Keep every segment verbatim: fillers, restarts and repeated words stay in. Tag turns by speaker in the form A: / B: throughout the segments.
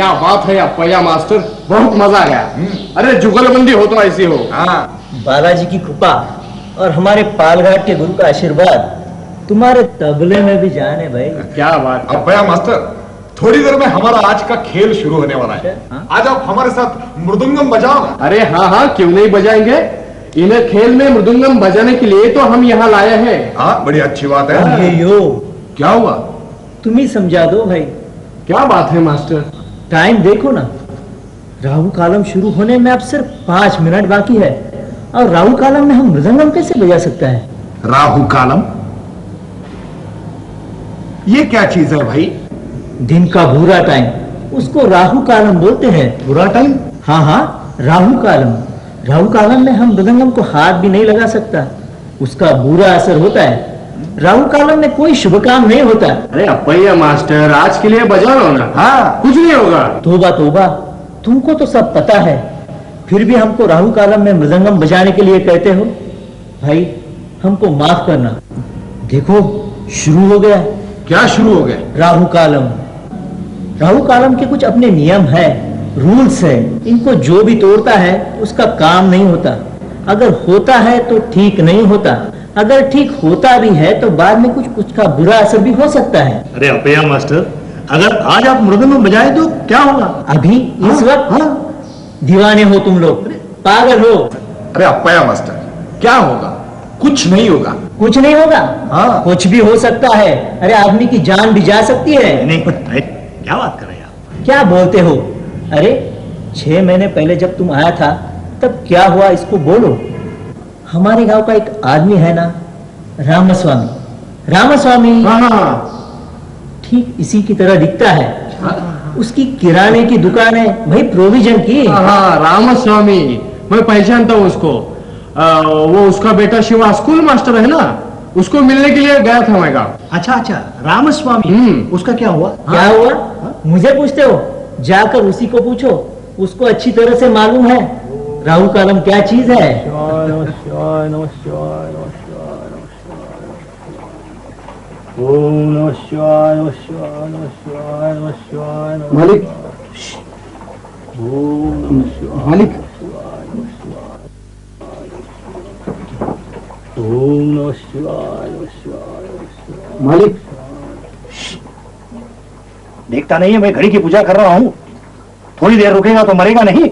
A: क्या बात है अप्पैया मास्टर, बहुत मजा आया। अरे जुगलबंदी हो तो ऐसी हो।
B: हाँ,
C: बालाजी की कृपा और हमारे पालघाट के गुरु का आशीर्वाद तुम्हारे तबले में भी जाने भाई।
A: क्या बात।
B: अप्पैया मास्टर, थोड़ी देर में हमारा आज का खेल शुरू होने वाला है।
C: हाँ?
B: आज आप हमारे साथ मृदंगम बजाओ।
A: अरे हाँ हाँ, क्यों नहीं बजाएंगे। इन्हें खेल में मृदंगम बजाने के लिए तो हम यहाँ लाए हैं।
B: हाँ, बड़ी अच्छी बात है।
C: ये यो
A: क्या हुआ?
C: तुम ही समझा दो भाई।
A: क्या बात है मास्टर?
C: टाइम देखो ना, राहु कालम शुरू होने में अब सिर्फ पांच मिनट बाकी है और राहु कालम में हम मृदंगम कैसे बजा सकता है?
B: राहु कालम ये क्या चीज है भाई?
C: दिन का बुरा टाइम, उसको राहु कालम बोलते हैं।
B: बुरा टाइम?
C: हाँ हाँ, राहु कालम। राहु कालम में हम मृदंगम को हाथ भी नहीं लगा सकता, उसका बुरा असर होता है। राहु कालम में कोई शुभ काम नहीं होता।
A: अरे अप्पैया मास्टर, आज के लिए बजा लो ना।
B: हाँ,
A: कुछ नहीं होगा।
C: तोबा तोबा, तुमको तो सब पता है, फिर भी हमको राहु कालम में मृदंगम बजाने के लिए कहते हो। भाई हमको माफ करना। देखो शुरू हो गया।
B: क्या शुरू हो गया?
C: राहु कालम। राहु कालम के कुछ अपने नियम है, रूल्स है, इनको जो भी तोड़ता है उसका काम नहीं होता। अगर होता है तो ठीक नहीं होता, अगर ठीक होता भी है तो बाद में कुछ कुछ का बुरा असर भी हो सकता है।
D: अरे अप्पैया मास्टर, अगर आज आप मृदंगम बजाए तो क्या होगा?
C: अभी इस वक्त हाँ? दीवाने हो तुम लोग, पागल हो।
B: अरे अप्पैया मास्टर, क्या होगा? कुछ नहीं होगा।
C: कुछ नहीं होगा?
B: हाँ,
C: कुछ भी हो सकता है। अरे आदमी की जान भी जा सकती है।
D: नहीं, नहीं, क्या बात कर रहे हैं आप?
C: क्या बोलते हो? अरे छह महीने पहले जब तुम आया था तब क्या हुआ इसको बोलो। हमारे गांव का एक आदमी है ना, रामस्वामी। रामस्वामी
A: हाँ,
C: ठीक इसी की तरह दिखता है। उसकी किराने की दुकान है भाई, प्रोविजन की।
A: हाँ, रामस्वामी, मैं पहचानता हूँ उसको। आ, वो उसका बेटा शिवा स्कूल मास्टर है ना, उसको मिलने के लिए गया था मैं गाँव।
D: अच्छा अच्छा, रामस्वामी,
A: हम्म।
D: उसका क्या हुआ?
C: क्या हुआ? मुझे पूछते हो? जाकर उसी को पूछो, उसको अच्छी तरह से मालूम है राहु कालम क्या चीज है।
A: मालिक, मालिक, मालिक,
D: देखता नहीं है, मैं घड़ी की पूजा कर रहा हूँ। थोड़ी देर रुकेगा तो मरेगा नहीं।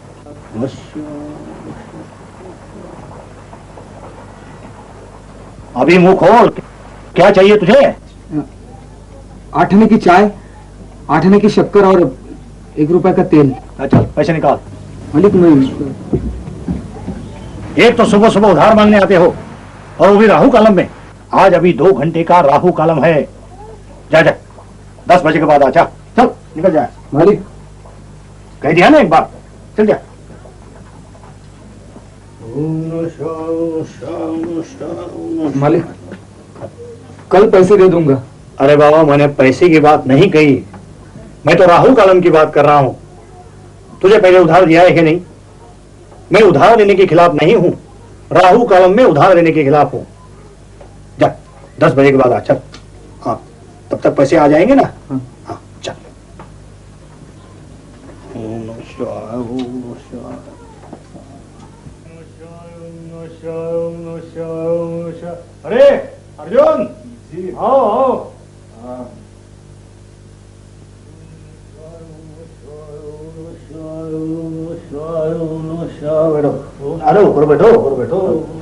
D: अभी मुंह खोल, क्या चाहिए तुझे?
A: आठ आने की चाय, आठ आने की शक्कर और एक रुपए का तेल।
D: अच्छा, पैसे निकाल।
A: मालिक मैं
D: एक तो सुबह सुबह उधार मांगने आते हो और वो भी राहु कालम में। आज अभी दो घंटे का राहु कालम है। जा जा, दस बजे के बाद आ जा। चल निकल जाए।
A: मालिक,
D: कह दिया ना एक बार, चल जा।
A: मालिक कल पैसे दे दूंगा।
D: अरे बाबा, मैंने पैसे की बात नहीं कही, मैं तो राहु कालम की बात कर रहा हूं। तुझे पहले उधार दिया है कि नहीं? मैं उधार देने के खिलाफ नहीं हूं, राहु कालम में उधार देने के खिलाफ हूं। जा, दस बजे के बाद आ। चल। हाँ, तब तक पैसे आ जाएंगे ना? हाँ, हाँ चल। अरे अर्जुन जी, आओ आओ। बैठो, अरे ऊपर बैठो, ऊपर बैठो।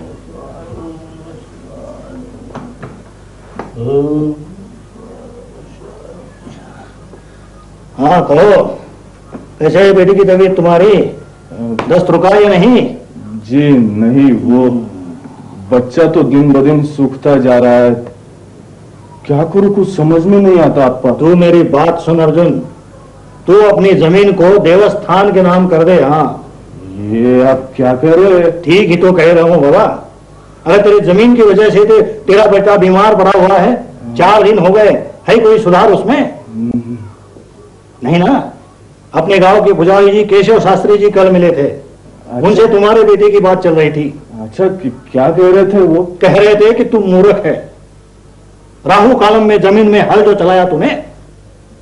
D: हाँ कहो, कैसे है बेटी की तबीयत तुम्हारी? दस्त रुका या नहीं?
E: जी नहीं, वो बच्चा तो दिन ब दिन सूखता जा रहा है। क्या करूं, कुछ समझ में नहीं आता आपका।
D: तू मेरी बात सुन अर्जुन, तू अपनी जमीन को देवस्थान के नाम कर दे। हाँ,
E: ये आप क्या कह रहे हैं?
D: ठीक ही तो कह रहा हूँ बाबा। अरे तेरी जमीन की वजह से ते, तेरा बेटा बीमार पड़ा हुआ है, चार दिन हो गए, है कोई सुधार उसमें? नहीं ना? अपने गांव के पुजारी जी केशव शास्त्री जी कल मिले थे। अच्छा। उनसे तुम्हारे बेटे की बात चल रही थी।
E: अच्छा, क्या कह रहे थे वो?
D: कह रहे थे कि तुम मूर्ख है, राहु कालम में जमीन में हल जो चलाया तुम्हें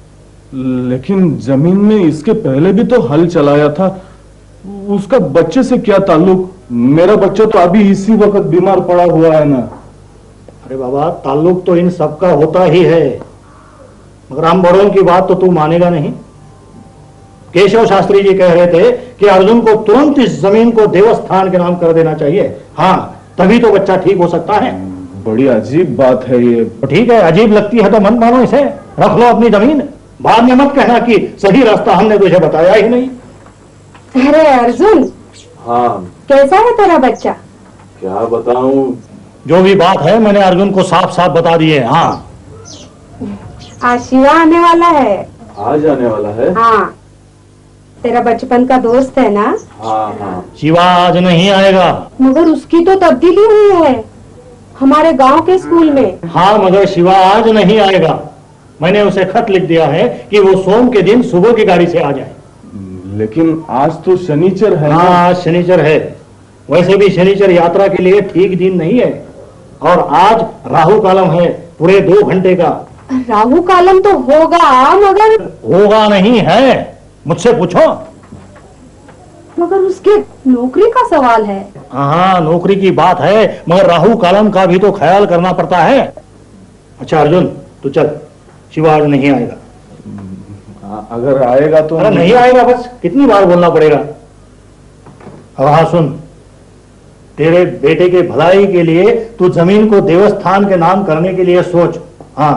E: लेकिन जमीन में इसके पहले भी तो हल चलाया था, उसका बच्चे से क्या ताल्लुक? मेरा बच्चा तो अभी इसी वक्त बीमार पड़ा हुआ है ना।
D: अरे बाबा, ताल्लुक तो इन सबका होता ही है, मगर हम बड़ों की बात तो तू मानेगा नहीं। केशव शास्त्री जी कह रहे थे कि अर्जुन को तुरंत इस जमीन को देवस्थान के नाम कर देना चाहिए। हाँ, तभी तो बच्चा ठीक हो सकता है।
E: बड़ी अजीब बात है ये।
D: तो ठीक है, अजीब लगती है तो मत मानो इसे, रख लो अपनी जमीन। बाद में मत कहना कि सही रास्ता हमने तुझे बताया ही नहीं।
F: अरे अर्जुन,
E: हाँ,
F: कैसा है तेरा बच्चा?
E: क्या बताऊं?
D: जो भी बात है मैंने अर्जुन को साफ साफ बता दी है। हाँ,
F: आज शिवा आने वाला है।
E: आज आने वाला है?
F: हाँ, तेरा बचपन का दोस्त है ना?
E: हाँ हाँ।
D: शिवा आज नहीं आएगा।
F: मगर उसकी तो तब्दीली हुई है हमारे गांव के स्कूल में।
D: हाँ, मगर शिवा आज नहीं आएगा। मैंने उसे खत लिख दिया है कि वो सोम के दिन सुबह की गाड़ी से आ जाए।
E: लेकिन आज तो शनिचर है।
D: हाँ, आज शनिचर है। वैसे भी शनिचर यात्रा के लिए ठीक दिन नहीं है, और आज राहु कालम है पूरे दो घंटे का।
F: राहु कालम तो होगा, मगर
D: होगा नहीं है, मुझसे पूछो।
F: मगर उसके नौकरी का सवाल है।
D: हाँ, नौकरी की बात है, मगर राहु कालम का भी तो ख्याल करना पड़ता है। अच्छा अर्जुन, तू चल, शिवा आज नहीं आएगा।
E: अगर आएगा तो?
D: अरे नहीं आएगा, बस कितनी बार बोलना पड़ेगा। अब हाँ सुन, तेरे बेटे के भलाई के लिए तू जमीन को देवस्थान के नाम करने के लिए सोच। हाँ।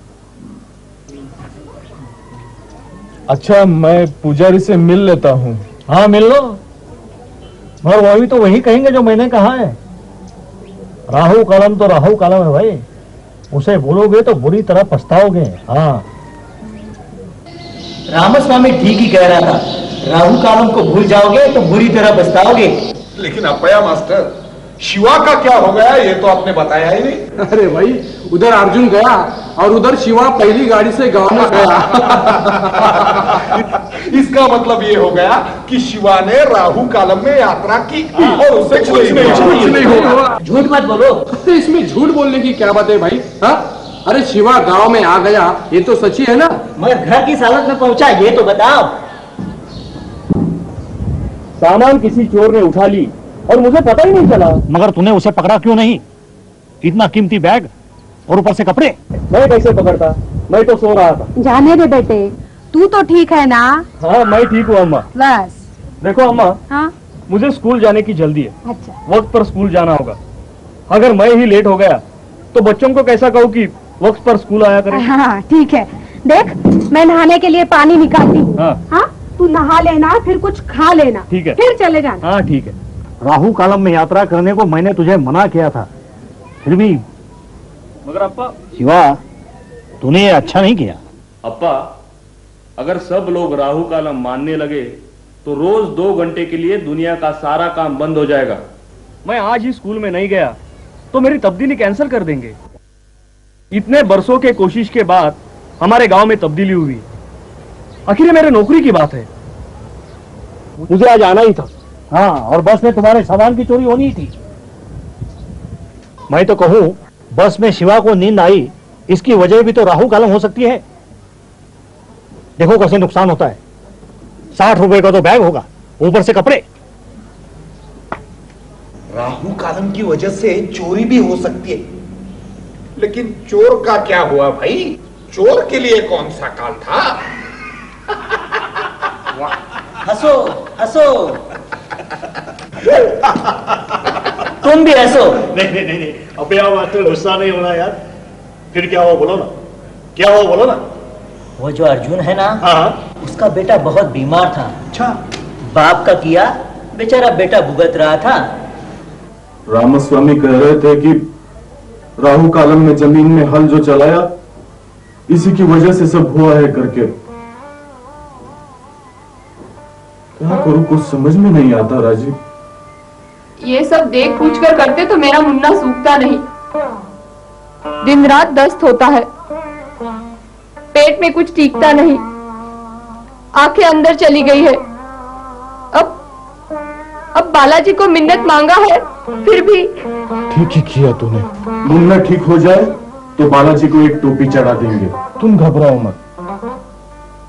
E: अच्छा, मैं पुजारी से मिल लेता हूँ।
D: हाँ, मिल लो, मगर वो भी तो वही कहेंगे जो मैंने कहा है। राहु कालम तो राहु कालम है भाई, उसे बोलोगे तो बुरी तरह पछताओगे। हाँ,
C: रामस्वामी ठीक ही कह रहा था, राहु कालम को भूल जाओगे तो बुरी तरह पछताओगे।
B: लेकिन अप्पया मास्टर, शिवा का क्या हो गया ये तो आपने बताया ही नहीं।
A: अरे भाई, उधर अर्जुन गया और उधर शिवा पहली गाड़ी से गांव में गया।
B: इसका मतलब ये हो गया कि शिवा ने राहु कालम में यात्रा की और उसे कुछ नहीं
A: कुछ नहीं हुआ।
C: झूठ मत बोलो।
A: इसमें झूठ बोलने की क्या बात है भाई? हाँ, अरे शिवा गांव में आ गया, ये तो सच ही है ना।
C: मगर घर किस हालत में पहुंचा ये तो बताओ।
D: सामान किसी चोर ने उठा ली और मुझे पता ही नहीं चला। मगर तूने उसे पकड़ा क्यों नहीं? इतना कीमती बैग और ऊपर से कपड़े। मैं कैसे पकड़ता? मैं तो सो रहा था।
F: जाने दे बेटे, तू तो ठीक है ना?
D: हाँ, मैं ठीक हूँ अम्मा।
F: बस।
D: देखो अम्मा,
F: हाँ,
D: मुझे स्कूल जाने की जल्दी है।
F: अच्छा।
D: वक्त पर स्कूल जाना होगा। अगर मैं ही लेट हो गया तो बच्चों को कैसा कहूँ कि वक्त पर स्कूल आया करें?
F: हाँ ठीक है, देख मैं नहाने के लिए पानी निकालती हूँ।
D: हाँ।
F: हाँ, तू नहा लेना, फिर कुछ खा लेना।
D: ठीक है।
F: फिर चले जाना।
D: हाँ ठीक है। राहु कालम में यात्रा करने को मैंने तुझे मना किया था, फिर भी।
E: मगर अप्पा,
D: शिवा, तूने ये अच्छा नहीं किया।
E: अप्पा, अगर सब लोग राहु कालम मानने लगे तो रोज दो घंटे के लिए दुनिया का सारा काम बंद हो जाएगा।
G: मैं आज ही स्कूल में नहीं गया तो मेरी तब्दीली कैंसिल कर देंगे। इतने बरसों के कोशिश के बाद हमारे गांव में तब्दीली हुई। आखिर मेरे नौकरी की बात है,
D: मुझे आज आना ही था। हाँ, और बस में तुम्हारे सामान की चोरी होनी थी। मैं तो कहूँ, बस में शिवा को नींद आई, इसकी वजह भी तो राहु कालम हो सकती है। देखो कैसे नुकसान होता है। साठ रुपए का तो बैग होगा, ऊपर से कपड़े।
H: राहु कालम की वजह से चोरी भी हो सकती है।
B: लेकिन चोर का क्या हुआ भाई? चोर के लिए कौन सा काल था?
C: हंसो हंसो, तुम भी हंसो।
D: नहीं नहीं नहीं, अबे मास्टर गुस्सा नहीं होना यार। फिर क्या हुआ बोलो ना, क्या हुआ बोलो ना।
C: वो जो अर्जुन है ना,
D: हाँ,
C: उसका बेटा बहुत बीमार था।
H: अच्छा,
C: बाप का किया बेचारा बेटा भुगत रहा था।
E: रामस्वामी कह रहे थे कि राहु कालम में जमीन में हल जो चलाया इसी की वजह से सब हुआ है करके। क्या करूं, कुछ समझ में नहीं आता राजीव।
I: ये सब देख पूछ कर करते तो मेरा मुन्ना सूखता नहीं। दिन रात दस्त होता है, पेट में कुछ टीकता नहीं, आंखें अंदर चली गई है। अब अब बालाजी को मिन्नत मांगा है, फिर भी।
E: ठीक ही किया तूने। मुन्ना ठीक हो जाए तो बालाजी को एक टोपी चढ़ा देंगे, तुम घबराओ मत।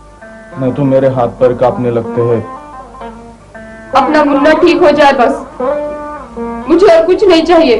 E: नहीं तो मेरे हाथ पैर कांपने लगते हैं।
I: अपना मुन्ना ठीक हो जाए बस, मुझे और कुछ नहीं चाहिए।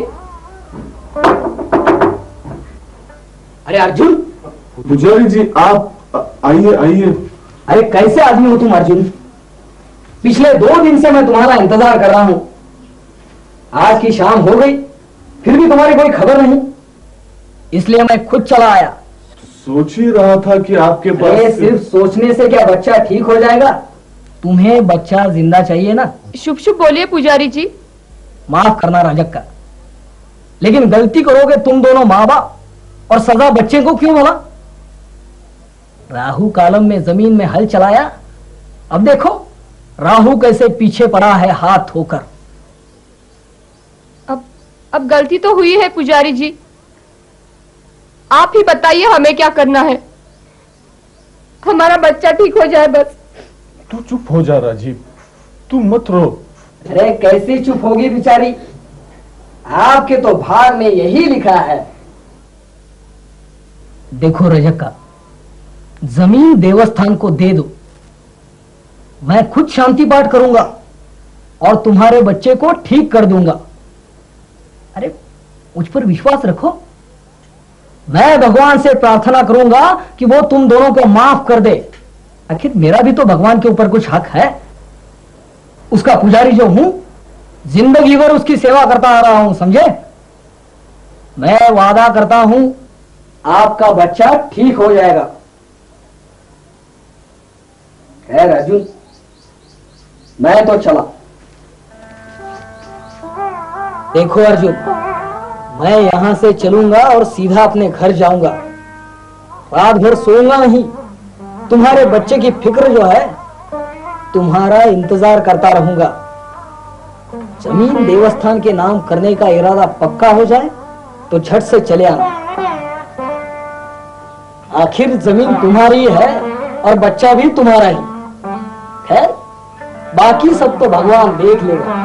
C: अरे अर्जुन।
E: पुजारी जी आप आइए आइए।
C: अरे कैसे आदमी हो तुम अर्जुन? पिछले दो दिन से मैं तुम्हारा इंतजार कर रहा हूं। आज की शाम हो गई, फिर भी तुम्हारी कोई खबर नहीं, इसलिए मैं खुद चला आया।
E: सोच ही रहा था कि आपके पास।
C: सिर्फ सोचने से क्या बच्चा ठीक हो जाएगा? तुम्हें बच्चा जिंदा चाहिए ना?
I: शुभ शुभ बोलिए पुजारी जी।
C: माफ करना रजक का, लेकिन गलती करोगे तुम दोनों माँ बाप, और सजा बच्चे को क्यों भला? राहु कालम में जमीन में हल चलाया, अब देखो राहु कैसे पीछे पड़ा है हाथ होकर।
I: अब अब गलती तो हुई है पुजारी जी, आप ही बताइए हमें क्या करना है। हमारा बच्चा ठीक हो जाए बस।
E: तू चुप हो जा राजीव, तू मत रो।
C: अरे कैसे चुप होगी बेचारी, आपके तो भाग में यही लिखा है। देखो रजक का, जमीन देवस्थान को दे दो, मैं खुद शांति पाठ करूंगा और तुम्हारे बच्चे को ठीक कर दूंगा। अरे मुझ पर विश्वास रखो, मैं भगवान से प्रार्थना करूंगा कि वो तुम दोनों को माफ कर दे। आखिर मेरा भी तो भगवान के ऊपर कुछ हक है, उसका पुजारी जो हूं, जिंदगी भर उसकी सेवा करता आ रहा हूं, समझे? मैं वादा करता हूं आपका बच्चा ठीक हो जाएगा। खैर अर्जुन, मैं तो चला। देखो अर्जुन, मैं यहां से चलूंगा और सीधा अपने घर जाऊंगा। रात भर सोऊंगा नहीं, तुम्हारे बच्चे की फिक्र जो है, तुम्हारा इंतजार करता रहूंगा। जमीन देवस्थान के नाम करने का इरादा पक्का हो जाए तो झट से चले आना। आखिर जमीन तुम्हारी है और बच्चा भी तुम्हारा ही। खैर बाकी सब तो भगवान देख लेगा।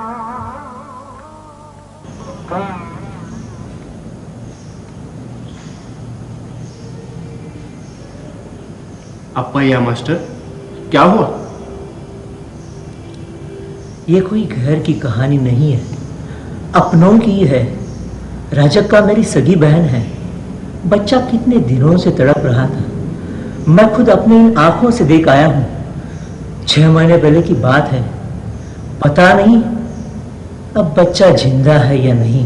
A: अप्पैया मास्टर, क्या हुआ?
C: ये कोई घर की कहानी नहीं है, अपनों की है। रजक का मेरी सगी बहन है। बच्चा कितने दिनों से तड़प रहा था, मैं खुद अपनी आंखों से देख आया हूं। छह महीने पहले की बात है, पता नहीं अब बच्चा जिंदा है या नहीं।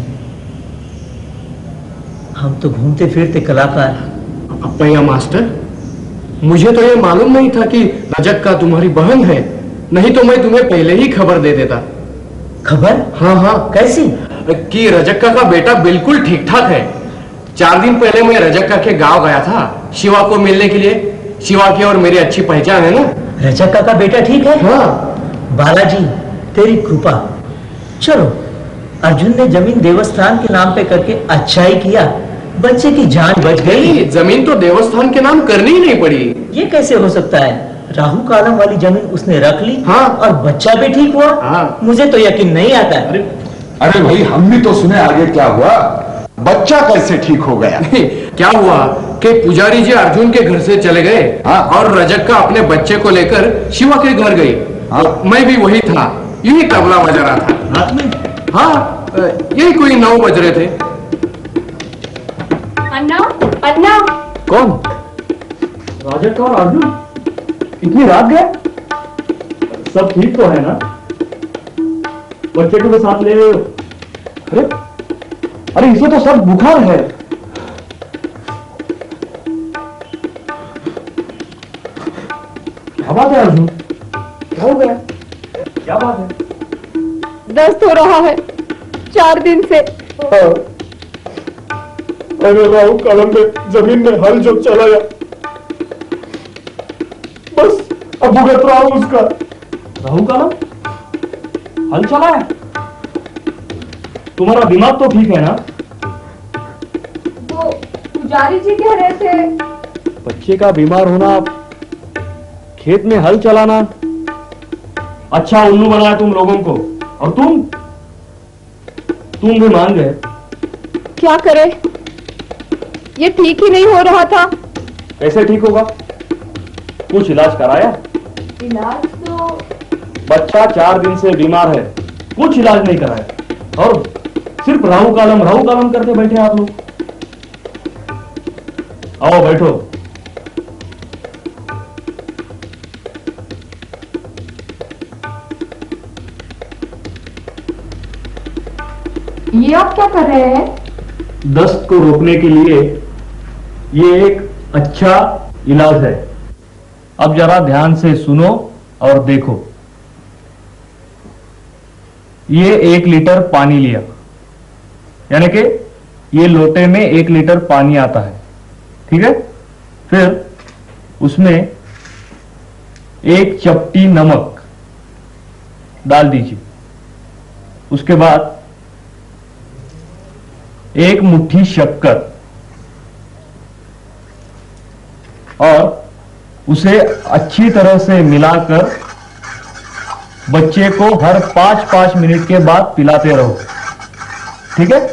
C: हम तो घूमते फिरते कलाकार।
A: अप्पैया मास्टर, मुझे तो ये मालूम नहीं था कि रजक का तुम्हारी बहन है, नहीं तो मैं तुम्हें पहले ही खबर दे देता।
C: खबर?
A: हाँ हाँ।
C: कैसी?
A: कि रजक्का का बेटा बिल्कुल ठीक ठाक है। चार दिन पहले मैं रजक्का के गांव गया था शिवा को मिलने के लिए। शिवा की और मेरी अच्छी पहचान है ना।
C: रजक्का का बेटा ठीक है?
A: हाँ।
C: बालाजी तेरी कृपा। चलो, अर्जुन ने जमीन देवस्थान के नाम पे करके अच्छा ही किया, बच्चे की जान बच गई।
A: जमीन तो देवस्थान के नाम करनी ही नहीं पड़ी।
C: ये कैसे हो सकता है? राहु कालम वाली जमीन उसने रख ली।
A: हाँ।
C: और बच्चा भी ठीक हुआ।
A: हाँ।
C: मुझे तो यकीन नहीं आता।
B: अरे अरे भाई, हम भी तो सुने, आगे क्या हुआ? बच्चा कैसे ठीक हो गया?
A: क्या हुआ कि पुजारी जी अर्जुन के घर से चले गए। हाँ। और रजक्का अपने बच्चे को लेकर शिवा के घर गई। हाँ। मैं भी वही था, यही तबला बजा रहा था रात में। हाँ, यही कोई नौ बज रहे थे।
I: अन्ना, अन्ना।
G: कौन? रजक्का और अर्जुन इतनी रात गए? सब ठीक तो है ना? बच्चे को भी साथ ले रहे हो? अरे अरे इसे तो सब बुखार है। क्या बात है अर्जुन? क्या हो गया? क्या बात है?
I: दस्त हो रहा है चार दिन से।
E: अरे राहु कालम में जमीन में हल जो चलाया, बस अब भुगत रहा हूं उसका।
G: राहु कालम हल चला है? तुम्हारा दिमाग तो ठीक है ना?
I: वो पुजारी जी कह रहे थे
G: बच्चे का बीमार होना, खेत में हल चलाना, अच्छा उल्लू बनाया तुम लोगों को, और तुम तुम भी मान गए।
I: क्या करे, ये ठीक ही नहीं हो रहा था।
G: कैसे ठीक होगा? कुछ इलाज कराया?
I: इलाज तो
G: बच्चा चार दिन से बीमार है, कुछ इलाज नहीं कराया और सिर्फ राहु कालम राहु कालम करते बैठे आप लोग। आओ बैठो।
I: ये आप क्या कर रहे हैं?
G: दस्त को रोकने के लिए ये एक अच्छा इलाज है। अब जरा ध्यान से सुनो और देखो। ये एक लीटर पानी लिया, यानी कि ये लोटे में एक लीटर पानी आता है, ठीक है। फिर उसमें एक चपटी नमक डाल दीजिए। उसके बाद एक मुट्ठी शक्कर और उसे अच्छी तरह से मिलाकर बच्चे को हर पांच पांच मिनट के बाद पिलाते रहो, ठीक है।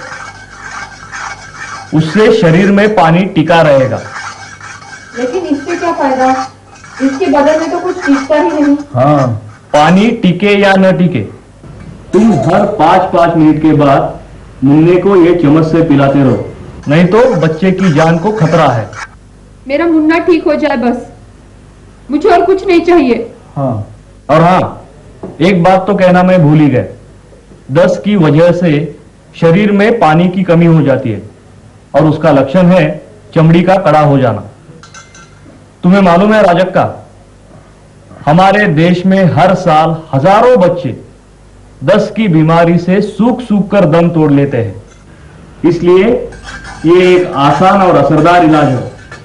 G: उससे शरीर में पानी टिका रहेगा।
I: लेकिन इससे क्या फायदा? इसके बदल में तो कुछ टिकता ही नहीं।
G: हाँ, पानी टिके या न टिके, तुम हर पांच पांच मिनट के बाद मुन्ने को ये चम्मच से पिलाते रहो, नहीं तो बच्चे की जान को खतरा है।
I: मेरा मुन्ना ठीक हो जाए बस, मुझे और कुछ नहीं चाहिए।
G: हाँ, और हाँ, एक बात तो कहना मैं भूल ही गया। दस्त की वजह से शरीर में पानी की कमी हो जाती है और उसका लक्षण है चमड़ी का कड़ा हो जाना। तुम्हें मालूम है राजक का, हमारे देश में हर साल हजारों बच्चे दस्त की बीमारी से सूख सूख कर दम तोड़ लेते हैं। इसलिए ये एक आसान और असरदार इलाज है।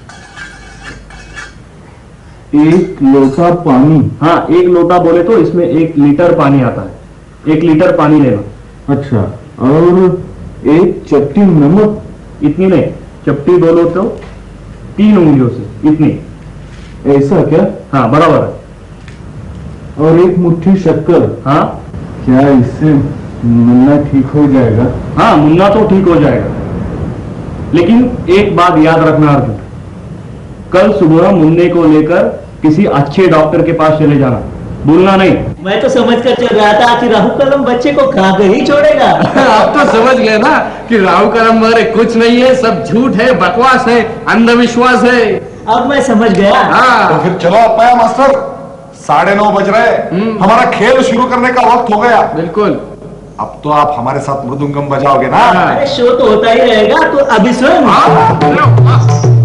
E: एक लोटा पानी?
G: हाँ, एक लोटा बोले तो इसमें एक लीटर पानी आता है। एक लीटर पानी लेना।
E: अच्छा, और एक चपटी नमक?
G: इतनी नहीं, चपटी बोलो तो तीन उंगलियों से इतनी।
E: ऐसा क्या?
G: हाँ, बराबर है।
E: और एक मुट्ठी शक्कर?
G: हाँ।
E: क्या इससे मुन्ना ठीक हो जाएगा?
G: हाँ, मुन्ना तो ठीक हो जाएगा, लेकिन एक बात याद रखना अर्जुन, कल सुबह मुन्ने को लेकर किसी अच्छे डॉक्टर के पास चले जाना, भूलना नहीं।
C: मैं तो समझ कर चल रहा था कि राहु कलम बच्चे को खा कर ही छोड़ेगा।
A: आप तो समझ गए ना कि राहु कलम वगैरह कुछ नहीं है, सब झूठ है, बकवास है, अंधविश्वास है।
C: अब मैं समझ गया।
A: हाँ।
B: तो फिर चलो अपाया मास्टर, साढ़े नौ बज रहे, हमारा खेल शुरू करने का वक्त हो गया।
A: बिल्कुल।
B: अब तो आप हमारे साथ मृदुंगम बजाओगे ना?
C: अरे शो तो होता ही रहेगा, तो अभी सुन।
A: हाँ।